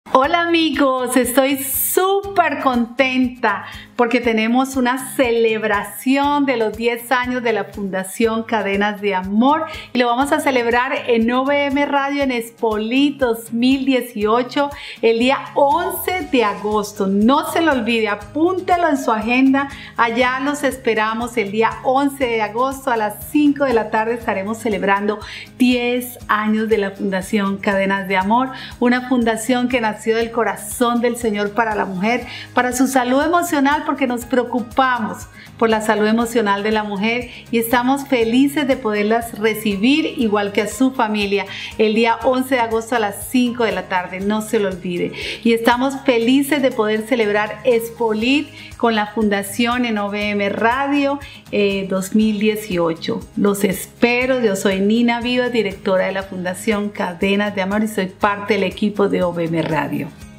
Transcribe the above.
Hola amigos, estoy súper contenta porque tenemos una celebración de los 10 años de la Fundación Cadenas de Amor y lo vamos a celebrar en OVM Radio en Expolit 2018 el día 11 de agosto. No se lo olvide, apúntelo en su agenda. Allá los esperamos el día 11 de agosto a las 5 de la tarde. Estaremos celebrando 10 años de la Fundación Cadenas de Amor, una fundación que nació del corazón del Señor para la mujer, para su salud emocional, porque nos preocupamos por la salud emocional de la mujer y estamos felices de poderlas recibir igual que a su familia el día 11 de agosto a las 5 de la tarde, no se lo olvide. Y estamos felices de poder celebrar Expolit con la Fundación en OVM Radio 2018. Los espero, yo soy Nina Vivas, directora de la Fundación Cadenas de Amor y soy parte del equipo de OVM Radio.